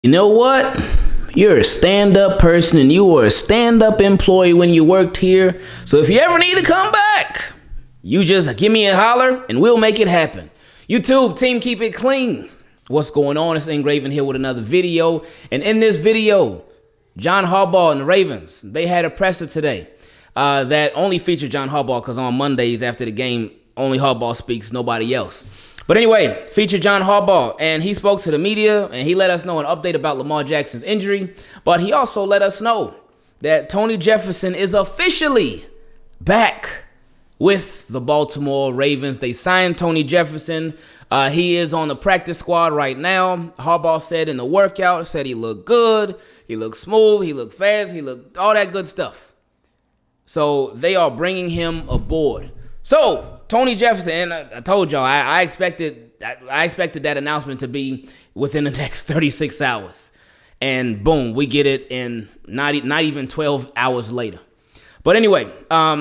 You know what? You're a stand-up person and you were a stand-up employee when you worked here. So if you ever need to come back, you just give me a holler and we'll make it happen. YouTube team, keep it clean. What's going on? It's Ingraven here with another video. And in this video, John Harbaugh and the Ravens, they had a presser today that only featured John Harbaugh because on Mondays after the game, only Harbaugh speaks, nobody else. But anyway, featured John Harbaugh, and he spoke to the media, and he let us know an update about Lamar Jackson's injury, but he also let us know that Tony Jefferson is officially back with the Baltimore Ravens. They signed Tony Jefferson. He is on the practice squad right now. Harbaugh said in the workout, said he looked good, he looked smooth, he looked fast, he looked all that good stuff. So they are bringing him aboard. So Tony Jefferson, and I told y'all, I expected that announcement to be within the next 36 hours. And boom, we get it in not even 12 hours later. But anyway,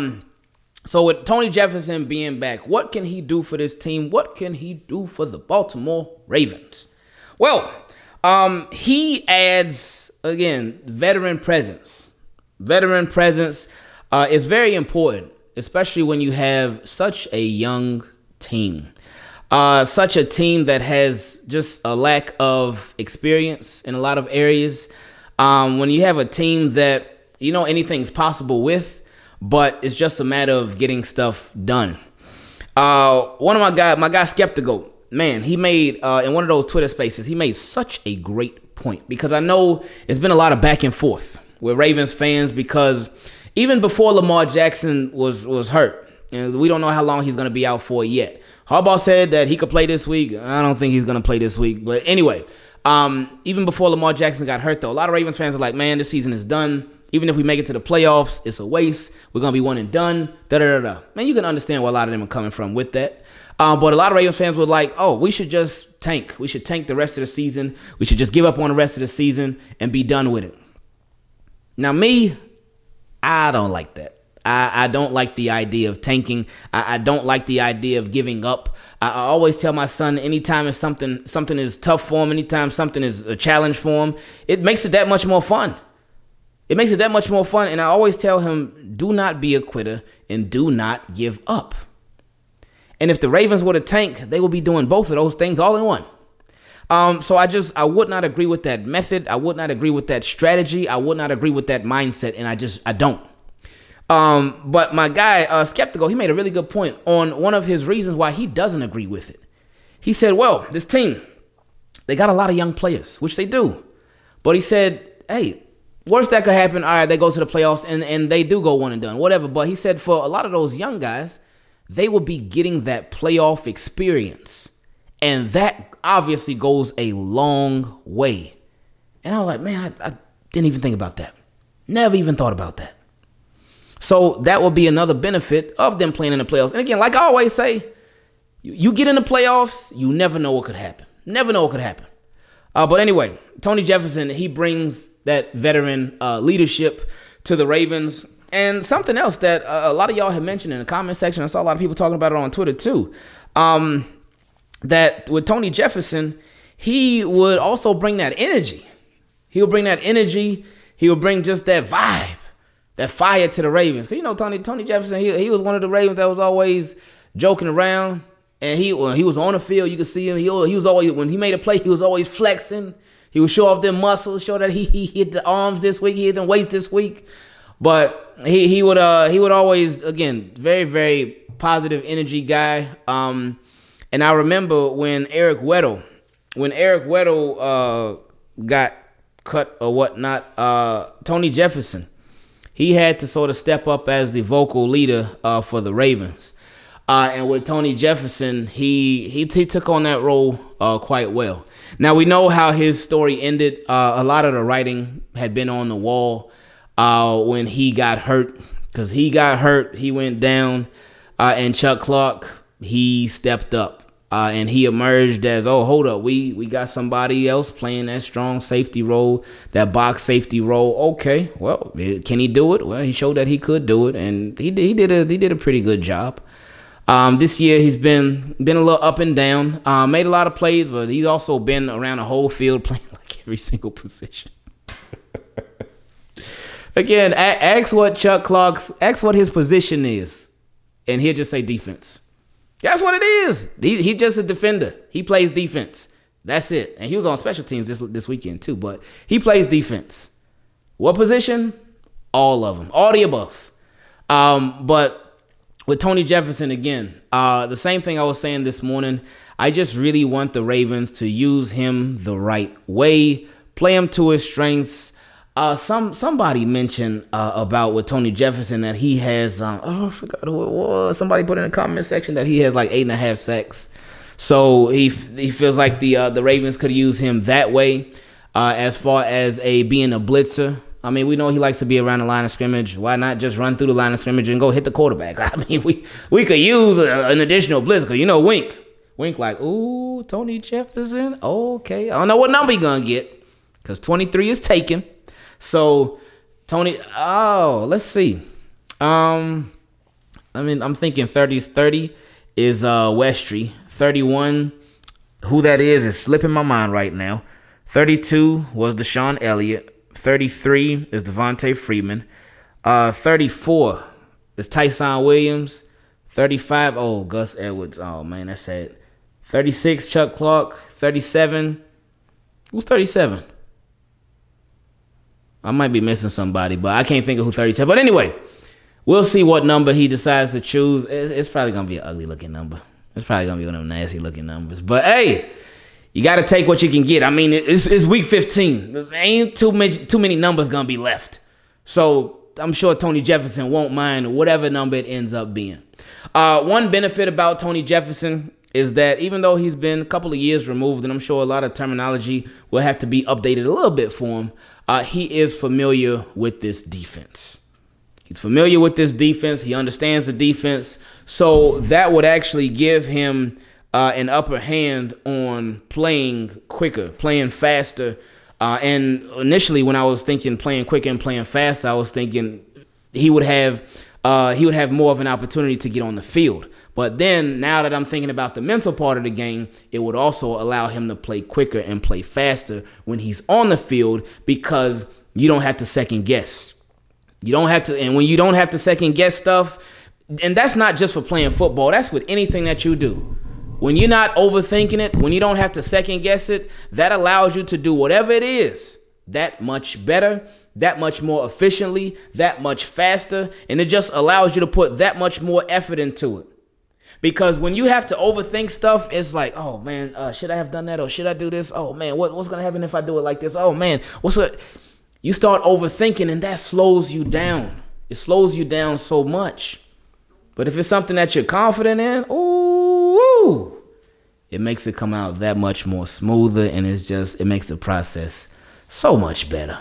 so with Tony Jefferson being back, what can he do for this team? What can he do for the Baltimore Ravens? Well, he adds, again, veteran presence. Veteran presence is very important, especially when you have such a young team. Such a team that has just a lack of experience in a lot of areas. When you have a team that, you know, anything's possible with, but it's just a matter of getting stuff done. One of my guy Skeptical, man, he made, in one of those Twitter spaces, he made such a great point, because I know it's been a lot of back and forth with Ravens fans, because even before Lamar Jackson was hurt, and we don't know how long he's going to be out for yet. Harbaugh said that he could play this week. I don't think he's going to play this week. But anyway, even before Lamar Jackson got hurt, though, a lot of Ravens fans are like, man, this season is done. Even if we make it to the playoffs, it's a waste. We're going to be one and done. Da-da-da-da. Man, you can understand where a lot of them are coming from with that. But a lot of Ravens fans were like, oh, we should just tank. We should tank the rest of the season. We should just give up on the rest of the season and be done with it. Now, me, I don't like that. I don't like the idea of tanking. I don't like the idea of giving up. I always tell my son, anytime it's something is tough for him, anytime something is a challenge for him, it makes it that much more fun. It makes it that much more fun. And I always tell him, do not be a quitter and do not give up. And if the Ravens were to tank, they would be doing both of those things all in one. So I would not agree with that method. I would not agree with that strategy. I would not agree with that mindset. And I don't. But my guy, Skeptical, he made a really good point on one of his reasons why he doesn't agree with it. He said, well, this team, they got a lot of young players, which they do. But he said, hey, worst that could happen, all right, they go to the playoffs and they do go one and done, whatever. But he said for a lot of those young guys, they will be getting that playoff experience. And that obviously goes a long way. And I was like, man, I didn't even think about that. Never even thought about that. So that will be another benefit of them playing in the playoffs. And again, like I always say, you get in the playoffs, you never know what could happen. Never know what could happen. But anyway, Tony Jefferson, he brings that veteran leadership to the Ravens. And something else that a lot of y'all have mentioned in the comment section, I saw a lot of people talking about it on Twitter too, that with Tony Jefferson, he would also bring that energy. He'll bring that energy. He'll bring just that vibe. That fire to the Ravens. Because, you know, Tony Jefferson, he was one of the Ravens that was always joking around. And when he was on the field, you could see him. He was always, when he made a play, he was always flexing. He would show off them muscles, show that he hit the arms this week, he hit the weights this week. But he would always, again, very, very positive energy guy. And I remember when Eric Weddle got cut or whatnot, Tony Jefferson, he had to sort of step up as the vocal leader for the Ravens. And with Tony Jefferson, he took on that role quite well. Now, we know how his story ended. A lot of the writing had been on the wall when he got hurt. Because he got hurt, he went down. And Chuck Clark, he stepped up. And he emerged as, oh, hold up, we got somebody else playing that strong safety role, that box safety role. Okay, well, can he do it? Well, he showed that he could do it, and he did a pretty good job. This year he's been a little up and down. Made a lot of plays, but he's also been around the whole field playing like every single position. Again, ask what Chuck Clark's, ask what his position is, and he'll just say defense. That's what it is. He's just a defender. He plays defense. That's it. And he was on special teams this weekend too, but he plays defense. What position? All of them. All the above. But with Tony Jefferson, again, the same thing I was saying this morning. I just really want the Ravens to use him the right way, play him to his strengths. Somebody mentioned about with Tony Jefferson that he has, I forgot who it was. Somebody put in the comment section that he has like 8.5 sacks. So he feels like the Ravens could use him that way. As far as being a blitzer, I mean, we know he likes to be around the line of scrimmage. Why not just run through the line of scrimmage and go hit the quarterback? I mean, we could use an additional blitz because, you know, Wink like, ooh, Tony Jefferson. Okay. I don't know what number he's going to get because 23 is taken. So, Tony, let's see. I mean, I'm thinking 30 is Westry. 31, who that is slipping my mind right now. 32 was Deshaun Elliott. 33 is Devontae Freeman. 34 is Tyson Williams. 35, Gus Edwards. Oh, man, that's sad. 36, Chuck Clark. 37, who's 37? I might be missing somebody, but I can't think of who 37. But anyway, we'll see what number he decides to choose. It's probably going to be an ugly-looking number. It's probably going to be one of them nasty-looking numbers. But, hey, you got to take what you can get. I mean, it's week 15. Ain't too many numbers going to be left. So I'm sure Tony Jefferson won't mind whatever number it ends up being. One benefit about Tony Jefferson is that even though he's been a couple of years removed, and I'm sure a lot of terminology will have to be updated a little bit for him, he is familiar with this defense. He's familiar with this defense. He understands the defense. So that would actually give him an upper hand on playing quicker, playing faster. And initially when I was thinking playing quicker and playing faster, I was thinking he would have more of an opportunity to get on the field. But then now that I'm thinking about the mental part of the game, it would also allow him to play quicker and play faster when he's on the field because you don't have to second guess. You don't have to, and when you don't have to second guess stuff, and that's not just for playing football, that's with anything that you do. When you're not overthinking it, when you don't have to second guess it, that allows you to do whatever it is that much better, that much more efficiently, that much faster, and it just allows you to put that much more effort into it. Because when you have to overthink stuff, it's like, oh man, should I have done that or should I do this? Oh man, what's gonna happen if I do it like this? Oh man, you start overthinking and that slows you down. It slows you down so much. But if it's something that you're confident in, ooh, it makes it come out that much more smoother, and it makes the process so much better.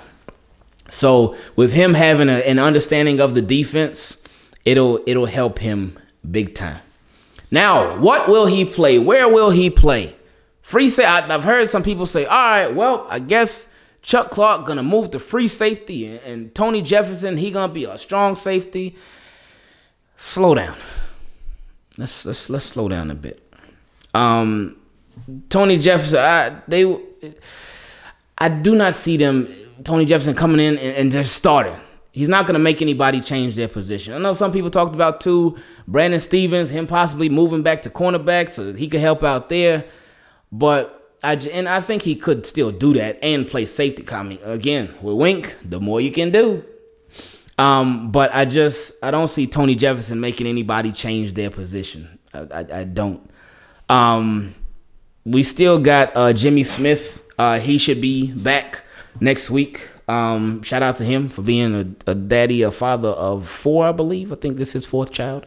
So with him having an understanding of the defense, it'll help him big time. Now, what will he play? Where will he play? I've heard some people say, all right, well, I guess Chuck Clark gonna move to free safety, and Tony Jefferson, he gonna be a strong safety. Slow down. Let's slow down a bit. Tony Jefferson, I do not see Tony Jefferson coming in and just starting. He's not going to make anybody change their position. I know some people talked about, too, Brandon Stevens, him possibly moving back to cornerback so that he could help out there. But I think he could still do that and play safety. I mean, again, with Wink, the more you can do. But I don't see Tony Jefferson making anybody change their position. I don't. We still got Jimmy Smith. He should be back next week. Shout out to him for being a father of 4, I believe. I think this is his 4th child.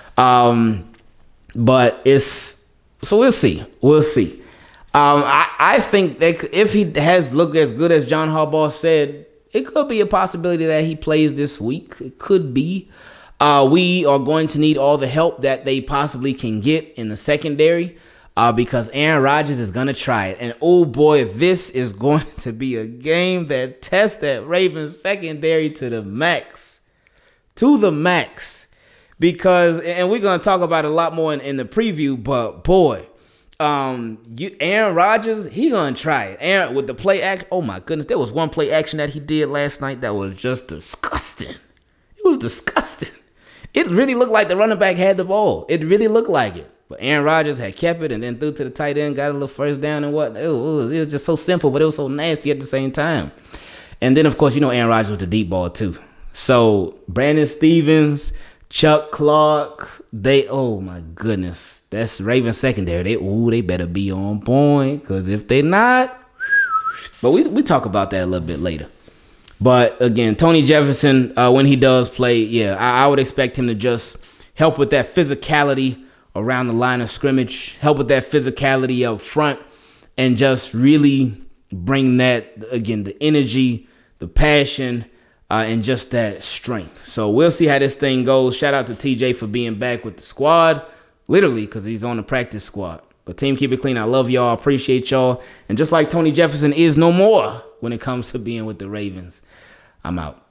But we'll see. We'll see. I think that if he has looked as good as John Harbaugh said, it could be a possibility that he plays this week. It could be. We are going to need all the help that they possibly can get in the secondary. Because Aaron Rodgers is going to try it. And, oh, boy, this is going to be a game that tests that Ravens secondary to the max. To the max. Because, and we're going to talk about it a lot more in the preview, but, boy, Aaron Rodgers, he gonna try it. Aaron with the play act. Oh my goodness, there was one play action that he did last night that was just disgusting. It was disgusting. It really looked like the running back had the ball. It really looked like it. But Aaron Rodgers had kept it and then threw to the tight end, got a little first down and what. It was just so simple, but it was so nasty at the same time. And then, of course, Aaron Rodgers with the deep ball too. So Brandon Stevens, Chuck Clark, oh my goodness. That's Ravens secondary. They better be on point, because if they not, but we talk about that a little bit later. But again, Tony Jefferson, when he does play, I would expect him to just help with that physicality around the line of scrimmage, help with that physicality up front, and just really bring that, again, the energy, the passion, and just that strength. So we'll see how this thing goes. Shout out to TJ for being back with the squad, literally, because he's on the practice squad. But team, keep it clean. I love y'all. Appreciate y'all. And just like Tony Jefferson is no more when it comes to being with the Ravens, I'm out.